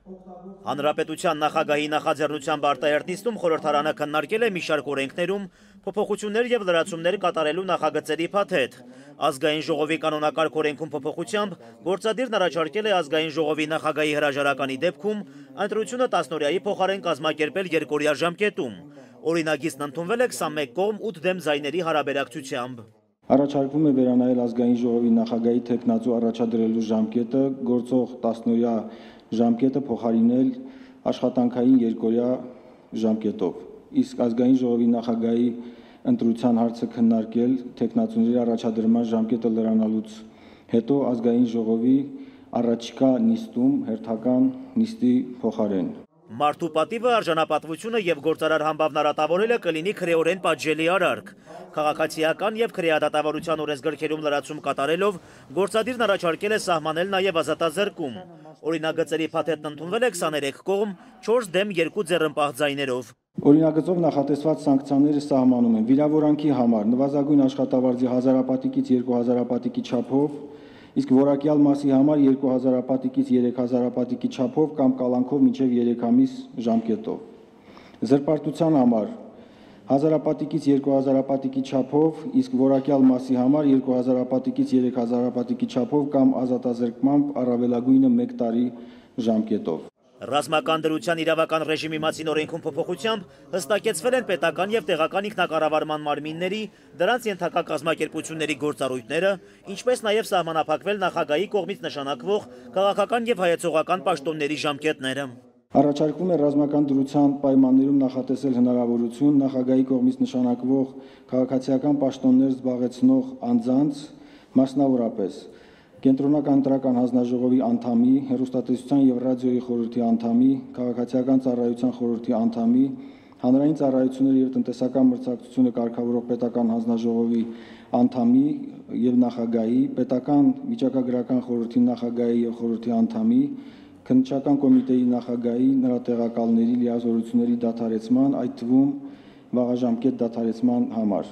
Հանրապետության նախագահի նախաձեռնությամբ արտահերտ նիստում խորհրդարանը քննարկել է մի շարք օրենքներում փոփոխություններ եւ լրացումներ կատարելու նախագծերի փաթեթ։ Ազգային ժողովի կանոնակարգ օրենքում փոփոխությամբ գործադիրն առաջարկել է ազգային ժողովի նախագահի հրաժարականի դեպքում ընտրությունը 10-օրյայի փոխարեն կազմակերպել 2-օրյա ժամկետում։ Օրինագիծն ընդունվել է 21 կողմ 8 դեմ ձայների հարաբերակցությամբ։ Առաջարկվում է վերանայել ազգային ժողովի նախագահի թեկնածու առաջադրելու ժամկետը գործող 10-օրյա ժամկետը փոխարինել աշխատանքային 2-օրյա ժամկետով։ Իսկ ազգային ժողովի նախագահի ընտրության հարցը քննարկել թեկնածուների առաջադրման ժամկետը լրանալուց հետո ազգային ժողովի առաջիկա նիստում հերթական նիստի փոխարեն։ Մարդու պատիվը, արժանապատվությունը եւ գործարար համբավն արատավորելը կլինի քրեորեն պատժելի արարք։ Քաղաքացիական եւ քրեադատավորության օրենսգրքերում լրացում կատարելով գործադիրն առաջարկել է սահմանել նաեւ ազատազրկում։ Օրինագծերի փաթեթն ընդունվել է 23 կողմ 4 դեմ 2 ձեռնպահ ձայներով։ Օրինագծով նախատեսված սանկցիաները սահմանում են վիրավորանքի համար նվազագույն աշխատավարձի 1000 հապատիկից 2000 հապատիկի չափով, իսկ որակյալ մասի համար 2000 հապատիկից 3000 հապատիկի չափով կամ կալանքով մինչև 3 ամիս ժամկետով։ Զրպարտության համար 1000 հապատիկից 2000 հապատիկի չափով, իսկ որակյալ մասի համար 2000 հապատիկից 3000 հապատիկի չափով կամ ազատազրկմամբ առավելագույնը 1 տարի ժամկետով։ Ռազմական դրության իրավական ռեժիմի մասին օրենքում փոփոխությամբ հստակեցվել են պետական եւ տեղական ինքնակառավարման մարմինների, դրանց ենթակա կազմակերպությունների գործառույթները, ինչպես նաեւ սահմանափակվել նախագահի կողմից նշանակվող քաղաքական եւ հայեցողական պաշտոնների ժամկետները։ Առաջարկվում է ռազմական դրության պայմաններում նախատեսել հնարավորություն նախագահի կողմից նշանակվող քաղաքացիական պաշտոններ զբաղեցնող անձանց, մասնավորապես Կենտրոնական ընտրական հանձնաժողովի անդամի, հեռուստատեսության եւ ռադիոյի խորհրդի անդամի, քաղաքացիական ծառայության խորհրդի անդամի, հանրային ծառայությունների եւ տնտեսական մրցակցությունը կարգավորող պետական հանձնաժողովի անդամի եւ նախագահի, պետական վիճակագրական խորհրդի նախագահի եւ խորհրդի անդամի, քննչական կոմիտեի նախագահի, նրա տեղակալների լիազորությունների դադարեցման, այդ թվում վաղաժամկետ դադարեցման համար։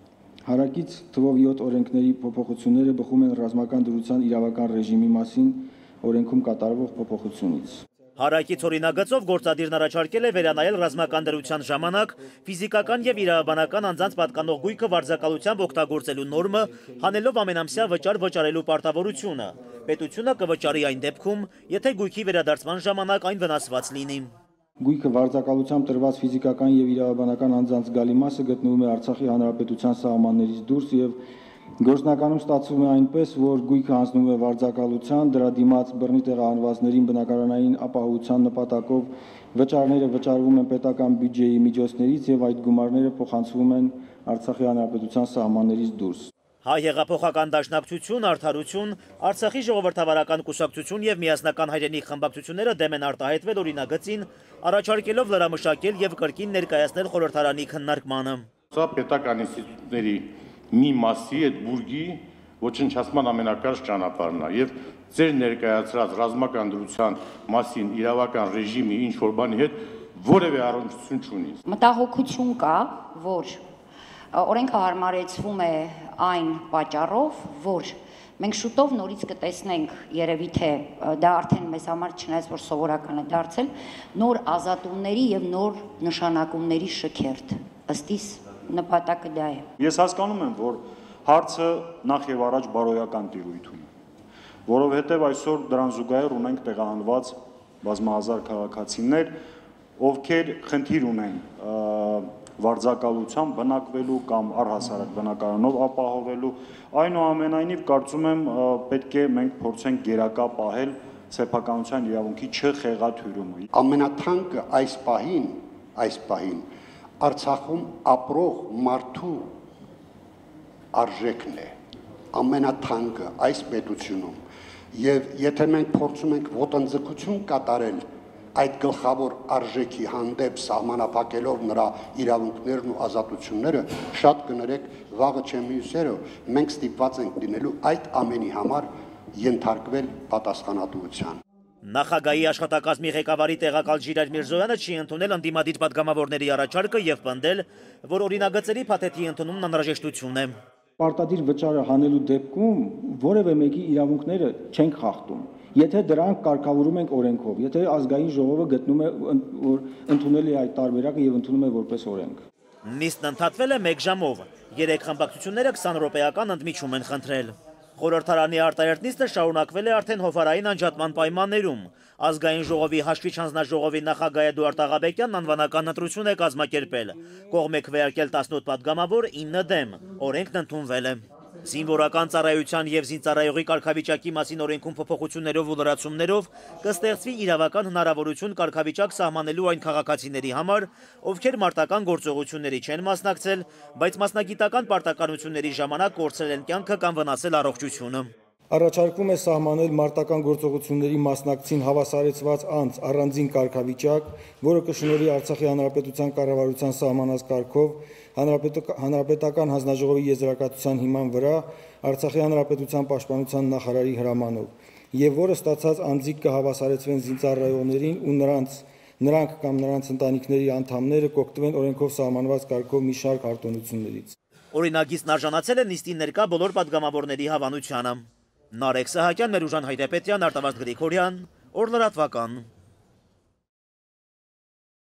Հարակից թվով 7 օրենքների փոփոխությունները բխում են ռազմական դրության իրավական ռեժիմի մասին օրենքում կատարվող փոփոխությունից։ Հարակից օրինագծով գործադիրն առաջարկել է վերանայել ռազմական դրության ժամանակ ֆիզիկական եւ իրավաբանական անձանց պատկանող գույքը վարձակալությամբ օգտագործելու նորմը, հանելով ամենամսյա վճար վճարելու պարտավորությունը։ Պետությունը կվճարի այն դեպքում, եթե գույքի վերադարձման ժամանակ այն վնասված լինի։ Գույքը վարձակալությամբ տրված ֆիզիկական եւ իրավաբանական անձանց գալի մասը գտնվում է Արցախի հանրապետության սահմաններից դուրս եւ գործնականում ստացվում է այնպես, որ գույքը հանձնվում է վարձակալության, դրա դիմաց բռնի տեղահանվածներին բնակարանային ապահովության նպատակով վճարները վճարվում են պետական բյուջեի միջոցներից եւ այդ գումարները փոխանցվում են Արցախի հանրապետության սահմաններից դուրս։ Հայ հեղափոխական դաշնակցություն, արդարություն, Արցախի ժողովրդավարական կուսակցություն եւ միասնական հայրենիք խմբակցությունները դեմ են արտահայտվել օրինագծին, առաջարկելով լրամշակել եւ կրկին ներկայացնել խորհրդարանի քննարկմանը։ Սա պետական ինստիտուտների մի մասի այդ բուրգի ոչնչացման ամենակարճ ճանապարհն է եւ ձեր ներկայացրած ռազմական դրության մասին իրավական ռեժիմի ինչ որ բանի հետ որևէ առնչություն չունի։ Մտահոգություն կա, որ օրենքը հարմարեցվում է այն պատճառով, որ մենք շուտով նորից կտեսնենք, երևի թե դա արդեն մեզ համար չնայած որ սովորական է դարձել, նոր ազատումների եւ նոր նշանակումների շքերթ։ Ըստ իս նպատակը դա է։ Ես հասկանում եմ, որ հարցը նախ եւ առաջ բարոյական տիրույթ ունի, որովհետեւ այսօր դրան զուգահեռ ունենք տեղահանված բազմահազար քաղաքացիներ, ովքեր խնդիր ունեն վարձակալությամբ բնակվելու կամ առհասարակ բնակարանով ապահովելու, այնուամենայնիվ կարծում եմ պետք է մենք փորձենք գերակա պահել սեփականության իրավունքի չխեղաթյուրումը։ Ամենաթանկը այս պահին Արցախում ապրող մարդու արժեքն է, ամենաթանկը այս պետությունում, եւ եթե մենք փորձում ենք ոտնձգություն կատարել այդ գլխավոր արժեքի հանդեպ սահմանափակելով նրա իրավունքներն ու ազատությունները, շատ կներեք, վաղը չէ մյուսերը, մենք ստիպված ենք լինելու այդ ամենի համար ենթարկվել պատասխանատվության։ Նախագահի աշխատակազմի ղեկավարի տեղակալ Ժիրայր Միրզոյանը չի ընդունել ընդդիմադիր պատգամավորների առաջարկը եւ պնդել, որ օրինագծերի փաթեթի ընդունումն անհրաժեշտություն է։ Պարտադիր վճարը հանելու դեպքում որևէ մեկի իրավունքները չենք խախտում։ Եթե դրանք կարգավորում ենք օրենքով, եթե ազգային ժողովը գտնում է, որ ընդունել է այդ տարբերակը եւ ընդունում է որպես օրենք։ Նիստն ընդհատվել է 1 ժամով։ 3 խմբակցությունները 20 րոպեական ընդմիջում են խնդրել։ Խորհրդարանի արտահերթ նիստը շարունակվել է արդեն հովարային անջատման պայմաններում։ Ազգային ժողովի հաշվիչ հանձնաժողովի նախագահ Էդուարդ Աղաբեկյանն անվանական ընտրություն է կազմակերպել։ Կողմ է քվեարկել 18 պատգամավոր, 9 դեմ։ Օրենքն ընդունվել է։ Զինվորական ծառայության եւ զինծառայողի կարգավիճակի մասին օրենքում փոփոխություններով ու լրացումներով կստեղծվի իրավական հնարավորություն կարգավիճակ սահմանելու այն քաղաքացիների համար, ովքեր մարտական գործողությունների չեն մասնակցել, բայց մասնագիտական պարտականությունների ժամանակ կորցրել են կյանքը կամ վնասել առողջությունը։ Առաջարկվում է սահմանել մարտական գործողությունների մասնակցին հավասարեցված անձ առանձին կարգավիճակ, որը կշնորհի Արցախի Հանրապետության կառավարության սահմանած կարգով Հանրապետական հանձնաժողովի եզրակացության հիման վրա Արցախի Հանրապետության պաշտպանության նախարարի հրամանով, եւ որը ստացած անձիկ կհավասարեցվեն զինծառայողներին ու նրանք կամ նրանց ընտանիքների անդամները կօգտվեն օրենքով սահմանված կարգով մի շարք արտոնություններից։ Օրինագիծն արժանացել է նիստին ներկա բոլոր պատգամավորների հավանությանը։ Նարեկ Սահակյան, Մերուժան Հայրապետյան, Արտավազդ Գրիգորյան, Օր լրատվական։